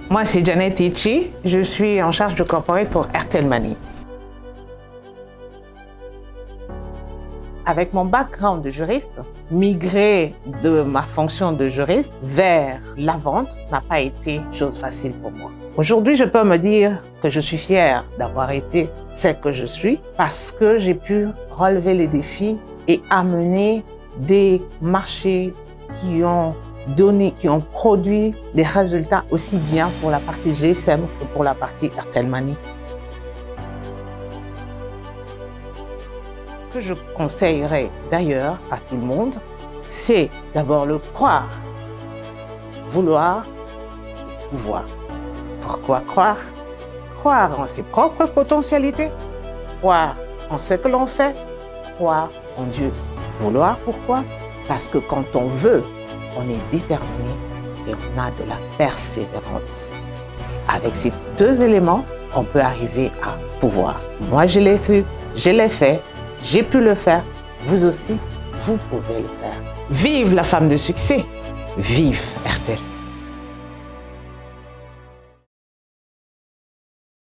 Moi, c'est Janet Tichy. Je suis en charge de corporate pour Airtel Money. Avec mon background de juriste, migrer de ma fonction de juriste vers la vente n'a pas été chose facile pour moi. Aujourd'hui, je peux me dire que je suis fière d'avoir été celle que je suis parce que j'ai pu relever les défis et amener des marchés qui ont produit des résultats aussi bien pour la partie GSM que pour la partie Airtel Money. Ce que je conseillerais d'ailleurs à tout le monde, c'est d'abord le croire, vouloir et pouvoir. Pourquoi croire? Croire en ses propres potentialités, croire en ce que l'on fait, croire en Dieu. Vouloir, pourquoi? Parce que quand on veut, on est déterminé et on a de la persévérance. Avec ces deux éléments, on peut arriver à pouvoir. Moi, je l'ai vu, je l'ai fait, j'ai pu le faire. Vous aussi, vous pouvez le faire. Vive la femme de succès! Vive Airtel!